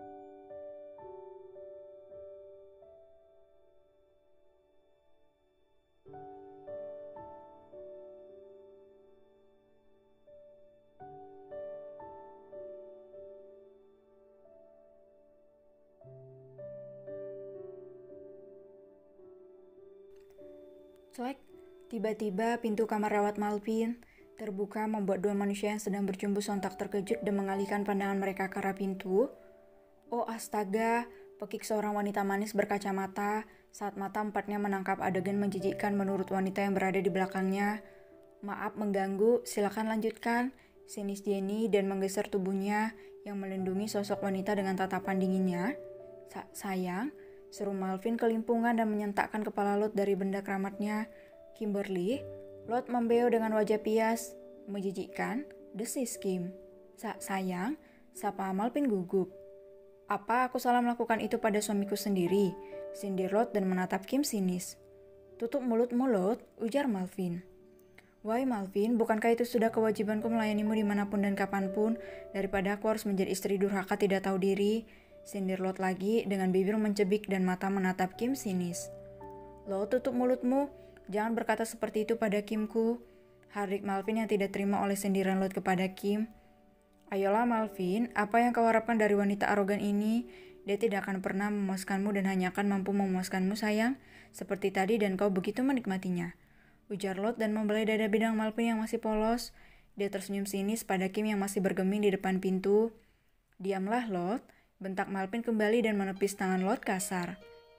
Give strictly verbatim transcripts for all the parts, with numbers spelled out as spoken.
Cuek, tiba-tiba pintu kamar rawat Malvin terbuka membuat dua manusia yang sedang berjumpa sontak terkejut dan mengalihkan pandangan mereka ke arah pintu. Oh astaga, pekik seorang wanita manis berkacamata saat mata empatnya menangkap adegan menjijikkan menurut wanita yang berada di belakangnya. Maaf mengganggu, silakan lanjutkan, sinis Jenny dan menggeser tubuhnya yang melindungi sosok wanita dengan tatapan dinginnya. Sa sayang, seru Malvin kelimpungan dan menyentakkan kepala Lot dari benda keramatnya. Kimberly, Lot membeo dengan wajah pias. Menjijikkan, desis Kim. Sa sayang, sapa Malvin gugup. Apa aku salah melakukan itu pada suamiku sendiri? Sindir Lot dan menatap Kim sinis. Tutup mulutmu Lot, ujar Malvin. Why Malvin, bukankah itu sudah kewajibanku melayanimu dimanapun dan kapanpun, daripada aku harus menjadi istri durhaka tidak tahu diri? Sindir Lot lagi dengan bibir mencebik dan mata menatap Kim sinis. Lot, tutup mulutmu, jangan berkata seperti itu pada Kimku. Hardik Malvin yang tidak terima oleh sindiran Lot kepada Kim. Ayolah Malvin, apa yang kau harapkan dari wanita arogan ini? Dia tidak akan pernah memuaskanmu dan hanya akan mampu memuaskanmu sayang, seperti tadi dan kau begitu menikmatinya. Ujar Lot dan membelai dada bidang Malvin yang masih polos. Dia tersenyum sinis pada Kim yang masih bergeming di depan pintu. Diamlah Lot, bentak Malvin kembali dan menepis tangan Lot kasar.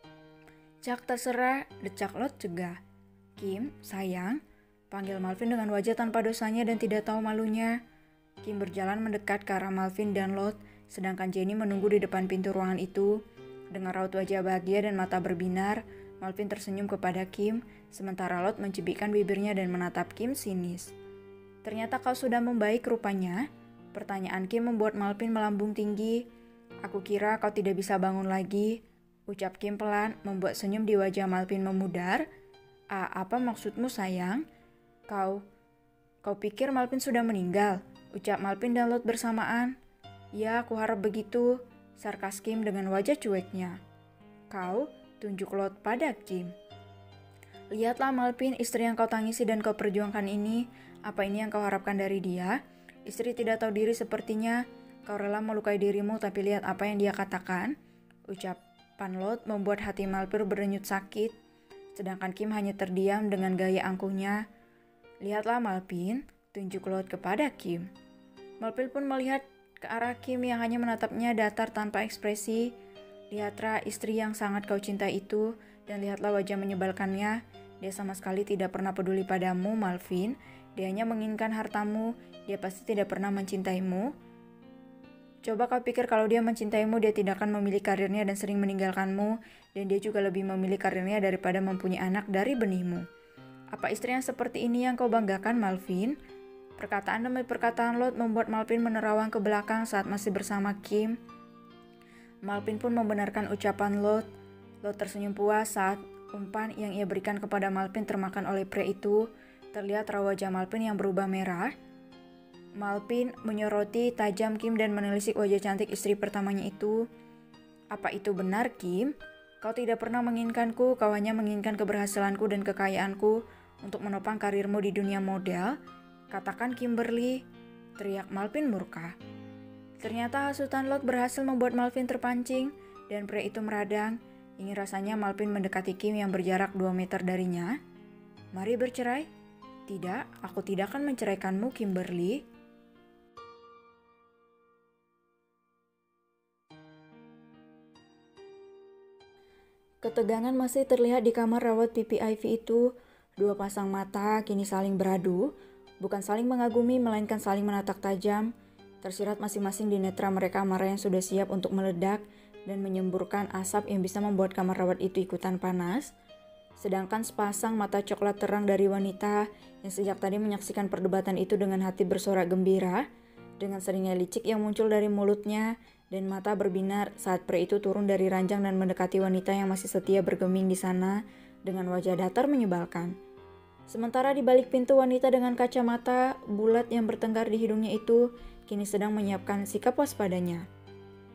Cak terserah, decak Lot cegah. Kim, sayang, panggil Malvin dengan wajah tanpa dosanya dan tidak tahu malunya. Kim berjalan mendekat ke arah Malvin dan Lot, sedangkan Jenny menunggu di depan pintu ruangan itu. Dengan raut wajah bahagia dan mata berbinar, Malvin tersenyum kepada Kim, sementara Lot mencibikkan bibirnya dan menatap Kim sinis. Ternyata kau sudah membaik rupanya? Pertanyaan Kim membuat Malvin melambung tinggi. Aku kira kau tidak bisa bangun lagi, ucap Kim pelan, membuat senyum di wajah Malvin memudar. Ah, apa maksudmu sayang? Kau, kau pikir Malvin sudah meninggal? Ucap Malvin dan Lot bersamaan. Ya, aku harap begitu, sarkas Kim dengan wajah cueknya. Kau, tunjuk Lot pada Kim. Lihatlah Malvin, istri yang kau tangisi dan kau perjuangkan ini. Apa ini yang kau harapkan dari dia? Istri tidak tahu diri sepertinya. Kau rela melukai dirimu tapi lihat apa yang dia katakan. Ucapan Lot membuat hati Malvin berdenyut sakit. Sedangkan Kim hanya terdiam dengan gaya angkuhnya. Lihatlah Malvin, tunjuk Lot kepada Kim. Malvin pun melihat ke arah Kim yang hanya menatapnya datar tanpa ekspresi. Lihatlah istri yang sangat kau cintai itu, dan lihatlah wajah menyebalkannya. Dia sama sekali tidak pernah peduli padamu, Malvin. Dia hanya menginginkan hartamu. Dia pasti tidak pernah mencintaimu. Coba kau pikir kalau dia mencintaimu, dia tidak akan memilih karirnya dan sering meninggalkanmu, dan dia juga lebih memilih karirnya daripada mempunyai anak dari benihmu. Apa istri yang seperti ini yang kau banggakan, Malvin? Perkataan demi perkataan Lot membuat Malvin menerawang ke belakang saat masih bersama Kim. Malvin pun membenarkan ucapan Lot. Lot tersenyum puas saat umpan yang ia berikan kepada Malvin termakan oleh pria itu. Terlihat raut wajah Malvin yang berubah merah. Malvin menyoroti tajam Kim dan menelisik wajah cantik istri pertamanya itu. Apa itu benar, Kim? Kau tidak pernah menginginkanku, kau hanya menginginkan keberhasilanku dan kekayaanku untuk menopang karirmu di dunia model. Katakan Kimberly, teriak Malvin murka. Ternyata hasutan Lot berhasil membuat Malvin terpancing dan pria itu meradang. Ingin rasanya Malvin mendekati Kim yang berjarak dua meter darinya. Mari bercerai. Tidak, aku tidak akan menceraikanmu, Kimberly. Ketegangan masih terlihat di kamar rawat P P I V itu. Dua pasang mata kini saling beradu, bukan saling mengagumi melainkan saling menatap tajam. Tersirat masing-masing di netra mereka amarah yang sudah siap untuk meledak dan menyemburkan asap yang bisa membuat kamar rawat itu ikutan panas. Sedangkan sepasang mata coklat terang dari wanita yang sejak tadi menyaksikan perdebatan itu dengan hati bersorak gembira, dengan seringnya licik yang muncul dari mulutnya dan mata berbinar saat pria itu turun dari ranjang dan mendekati wanita yang masih setia bergeming di sana dengan wajah datar menyebalkan. Sementara di balik pintu wanita dengan kacamata bulat yang bertengkar di hidungnya itu kini sedang menyiapkan sikap waspadanya.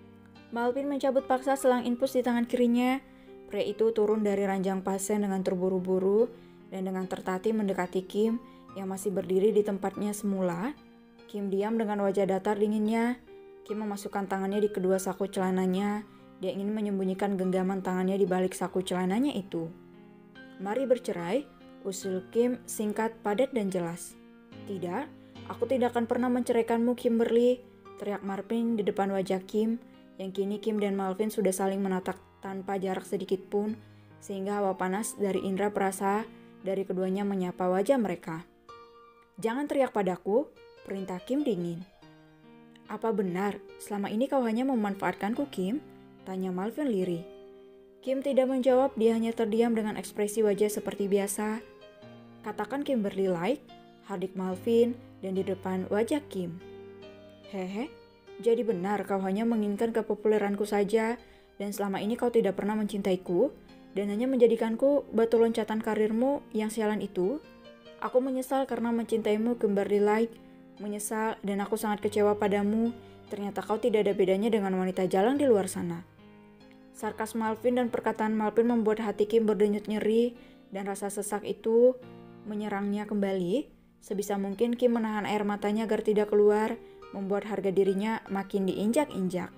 Malvin mencabut paksa selang infus di tangan kirinya. Pria itu turun dari ranjang pasien dengan terburu-buru dan dengan tertatih mendekati Kim yang masih berdiri di tempatnya semula. Kim diam dengan wajah datar dinginnya. Kim memasukkan tangannya di kedua saku celananya. Dia ingin menyembunyikan genggaman tangannya di balik saku celananya itu. "Mari bercerai," usul Kim singkat, padat, dan jelas. "Tidak, aku tidak akan pernah menceraikanmu, Kimberly," teriak Malvin di depan wajah Kim. Yang kini Kim dan Malvin sudah saling menatap tanpa jarak sedikit pun, sehingga hawa panas dari indera perasa dari keduanya menyapa wajah mereka. "Jangan teriak padaku," perintah Kim dingin. "Apa benar selama ini kau hanya memanfaatkanku, Kim?" tanya Malvin lirih. Kim tidak menjawab, dia hanya terdiam dengan ekspresi wajah seperti biasa. "Katakan Kimberly like," hardik Malvin dan di depan wajah Kim. "Hehe, jadi benar kau hanya menginginkan kepopuleranku saja dan selama ini kau tidak pernah mencintaiku dan hanya menjadikanku batu loncatan karirmu yang sialan itu? Aku menyesal karena mencintaimu, Kimberly like, menyesal dan aku sangat kecewa padamu. Ternyata kau tidak ada bedanya dengan wanita jalan di luar sana." Sarkas Malvin dan perkataan Malvin membuat hati Kim berdenyut nyeri dan rasa sesak itu menyerangnya kembali. Sebisa mungkin Kim menahan air matanya agar tidak keluar, membuat harga dirinya makin diinjak-injak.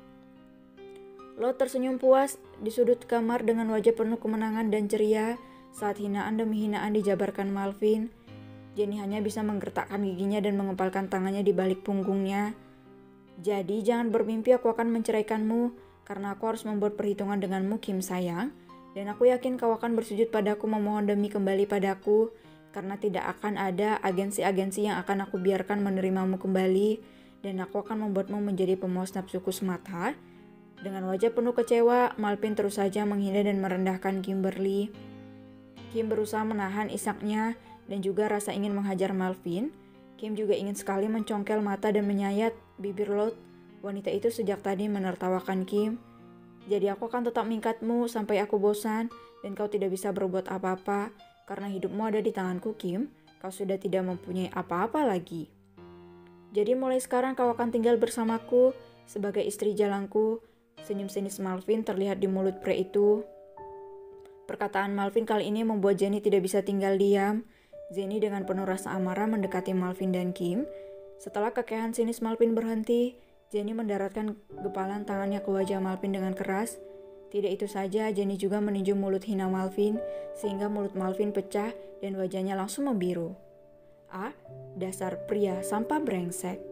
Lot tersenyum puas di sudut kamar dengan wajah penuh kemenangan dan ceria saat hinaan demi hinaan dijabarkan Malvin. Jenny hanya bisa menggertakkan giginya dan mengepalkan tangannya di balik punggungnya. "Jadi jangan bermimpi aku akan menceraikanmu, karena aku harus membuat perhitungan denganmu, Kim sayang. Dan aku yakin kau akan bersujud padaku memohon demi kembali padaku, karena tidak akan ada agensi-agensi yang akan aku biarkan menerimamu kembali. Dan aku akan membuatmu menjadi pemuas nafsuku semata." Dengan wajah penuh kecewa, Malvin terus saja menghina dan merendahkan Kimberly. Kim berusaha menahan isaknya dan juga rasa ingin menghajar Malvin. Kim juga ingin sekali mencongkel mata dan menyayat bibir Lot. Wanita itu sejak tadi menertawakan Kim. "Jadi aku akan tetap mengikatmu sampai aku bosan dan kau tidak bisa berbuat apa-apa karena hidupmu ada di tanganku, Kim. Kau sudah tidak mempunyai apa-apa lagi. Jadi mulai sekarang kau akan tinggal bersamaku sebagai istri jalanku." Senyum sinis Malvin terlihat di mulut pria itu. Perkataan Malvin kali ini membuat Jenny tidak bisa tinggal diam. Jenny dengan penuh rasa amarah mendekati Malvin dan Kim. Setelah kekehan sinis Malvin berhenti, Jenny mendaratkan gepalan tangannya ke wajah Malvin dengan keras. Tidak itu saja, Jenny juga meninju mulut hina Malvin, sehingga mulut Malvin pecah dan wajahnya langsung membiru. "Ah, dasar pria sampah brengsek."